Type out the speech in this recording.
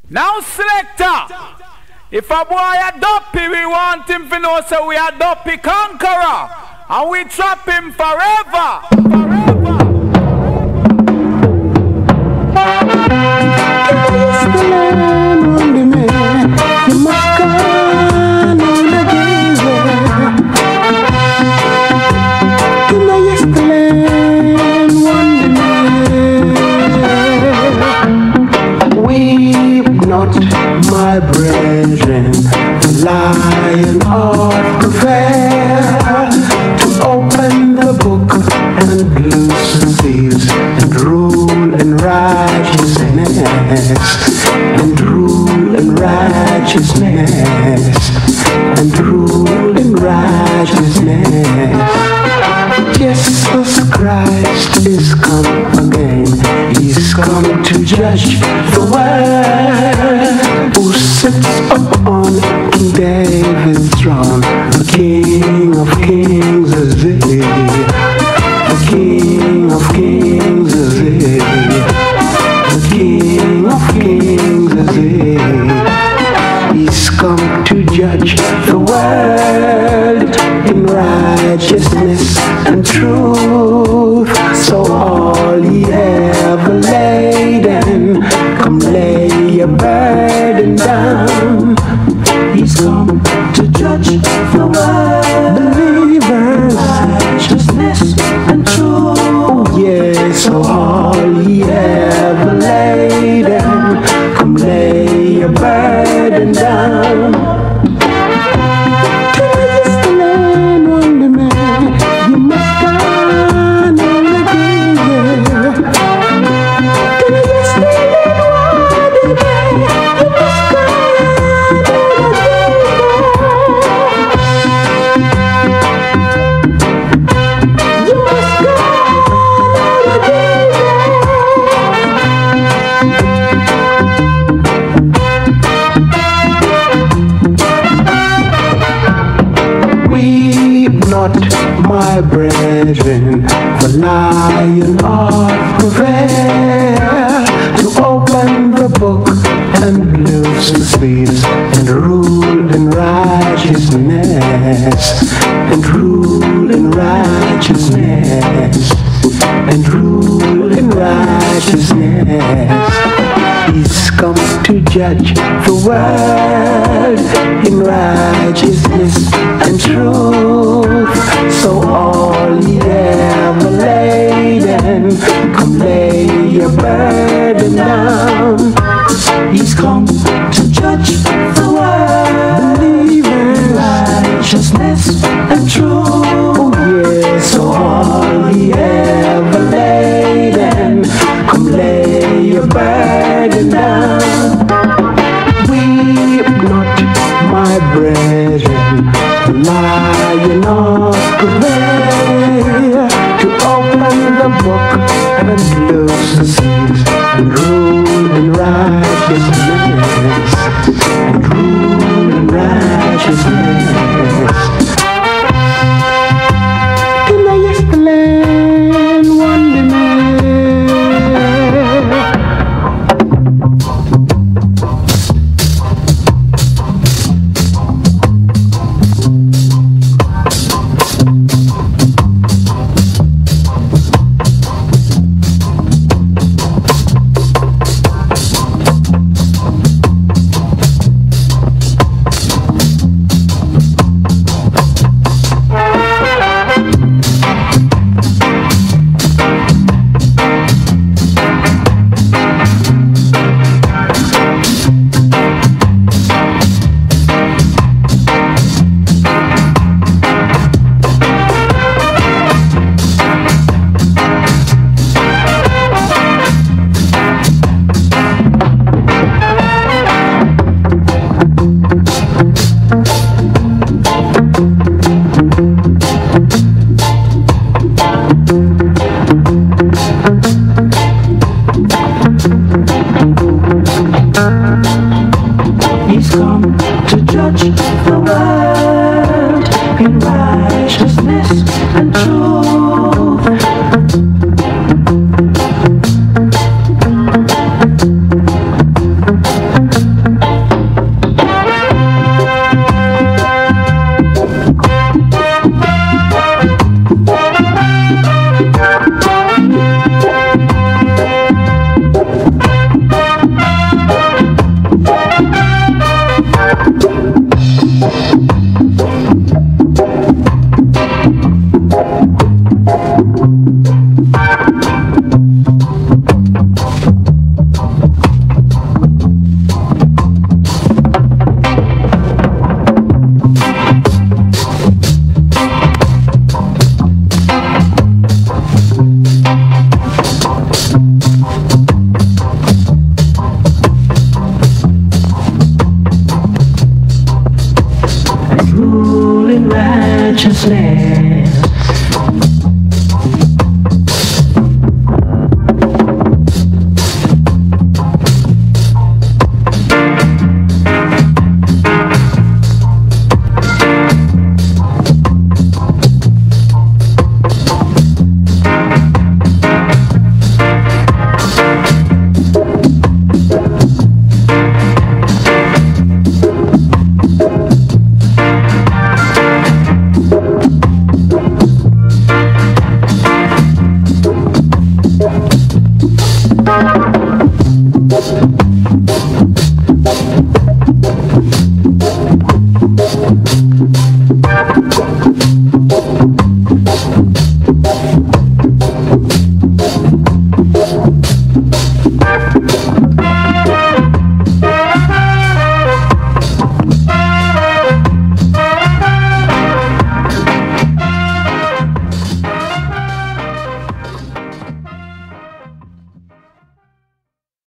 Now, selector, if a boy a dopey, we want him to know so we are dopey conqueror, and we trap him forever. My brethren, the lion of the fair, to open the book and loose the seals, and rule in righteousness, and rule in righteousness, and rule in righteousness. Jesus Christ is come again. He's come to judge the world. Who sits upon King David's throne? The King of Kings is he. The King of Kings is he. The King of Kings is he. He's come to judge the world in righteousness and truth. So all ye ever laden, come lay your burden down. He's come to judge the world. Believers, righteousness and truth. Oh yes, so all ye ever laden, come lay your burden down. My brethren, the lion of the fair, to open the book and loose the seals, and rule in righteousness, and rule in righteousness, and rule in righteousness. He's come to judge the world in righteousness and truth. So all ye ever laden, come lay your burden down. He's come to judge the world, believers, righteousness and truth. Oh yes, so all ye ever laden, come lay your burden down. Weep not, my brethren, the lion of the fair, to open the book and loose the seals, and rule in righteousness, and rule in righteousness. In the yesterland wonderland. truth. Yes.